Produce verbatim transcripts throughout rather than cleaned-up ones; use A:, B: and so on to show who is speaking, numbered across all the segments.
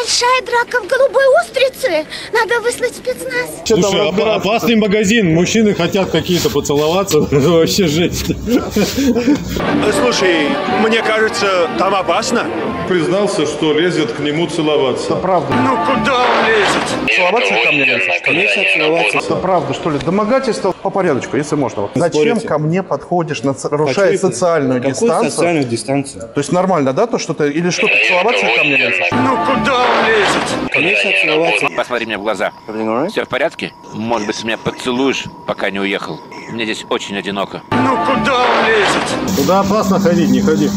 A: Большая драка в Голубой Устрице. Надо выслать спецназ.
B: Слушай, оп опасный магазин. Мужчины хотят какие-то поцеловаться. Вообще жесть.
C: Слушай, мне кажется, там опасно.
D: Признался, что лезет к нему целоваться.
E: Это правда.
C: Ну куда он лезет?
E: Целоваться ко мне лезет?
F: Конечно, целоваться.
E: Это правда, что ли? Домогательство по порядочку, если можно. Вот. Зачем
F: Спорите?
E: ко мне подходишь, нарушая
F: Хочу
E: социальную
F: Какую
E: дистанцию?
F: социальную дистанцию?
E: То есть нормально, да, то что-то или что-то целоваться ко мне лезет?
C: Ну куда он лезет?
F: Конечно, целоваться.
G: Посмотри мне в глаза. Все в порядке? Может быть, меня поцелуешь, пока не уехал? Мне здесь очень одиноко.
C: Ну куда он лезет?
B: Туда опасно ходить, не ходи.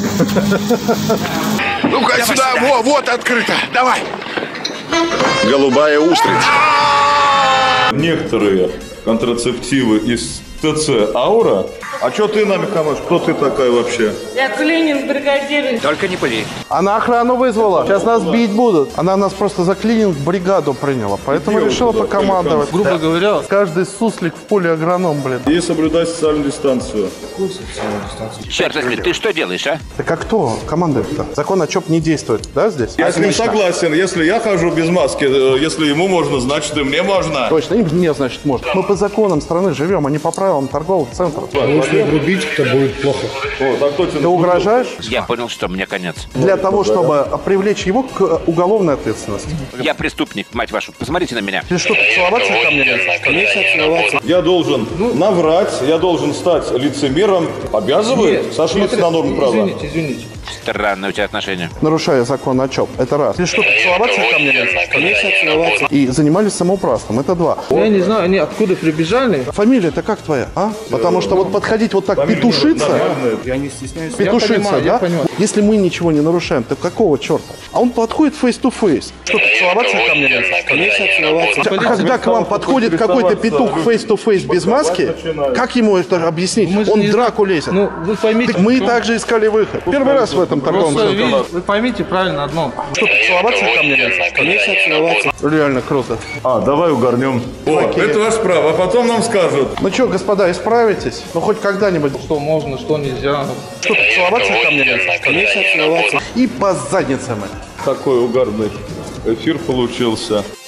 C: Ну-ка сюда, во, вот открыто. Давай.
D: Голубая устрица. Некоторые контрацептивы из ТЦ «Аура». А что ты нами хамашь? Кто ты такая вообще?
H: Я клининг бригадир.
G: Только не пыли.
E: Она охрану вызвала. Сейчас нас бить будут. Она нас просто за клининг бригаду приняла. Поэтому
D: Где вы
E: решила
D: туда
E: покомандовать.
D: пошли?
E: Грубо говоря, каждый суслик в поле агроном, блин.
D: И соблюдать социальную дистанцию.
G: Черт возьми, ты что делаешь, а?
E: Так а кто командует-то? Закон о ЧОП не действует, да, здесь?
D: Я с ним
E: Отлично.
D: согласен. Если я хожу без маски, э, если ему можно, значит и мне можно.
E: Точно, им мне, значит, можно. Мы по законам страны живем, а не по правилам торговых центров.
B: Если грубить, то будет плохо.
D: О, так кто тебе
E: Ты угрожаешь?
G: Я понял, что мне конец.
E: Для того, чтобы привлечь его к уголовной ответственности.
G: Я преступник, мать вашу. Посмотрите на меня.
E: Ты что, целоваться ко мне лезешь?
F: Конечно, целоваться.
D: Я должен наврать, я должен стать лицемером. Обязывает? Сошлись на норму права.
F: Извините, извините.
G: Странное у тебя отношение.
E: Нарушая закон о ЧОП. Это раз. Ты что, целоваться ко мне лезешь?
F: Конечно, целоваться.
E: И занимались самоуправством. Это два.
F: Я не знаю, они откуда прибежали.
E: Фамилия-то как твоя, а? Потому что вот подходить вот так петушиться,
F: Я не стесняюсь.
E: петушиться,
F: я понимаю,
E: да?
F: я понимаю.
E: Если мы ничего не нарушаем, то какого черта? А он подходит face-to-face. Что, ты целоваться ко мне лезешь?
F: Конечно, целоваться.
E: А когда к вам подходит какой-то петух face-to-face без маски, как ему это объяснить?
F: Мы же
E: Он
F: не
E: в драку лезет.
F: Ну, вы поймите.
E: Мы
F: что-
E: также искали выход. Первый раз в этом торговом
F: Просто
E: центре.
F: вы, вы поймите правильно одно.
E: Что, ты целоваться ко мне лезешь?
F: Конечно, целоваться.
E: Реально круто.
D: А, давай угорнем. О, это ваш право, а потом нам скажут.
E: Ну что, господа, исправитесь? Ну хоть когда-нибудь.
F: Что можно, что нельзя.
E: Что, ты целоваться ко мне лезешь?
F: Конечно, целоваться.
E: И по задницам.
D: Такой угарный эфир получился.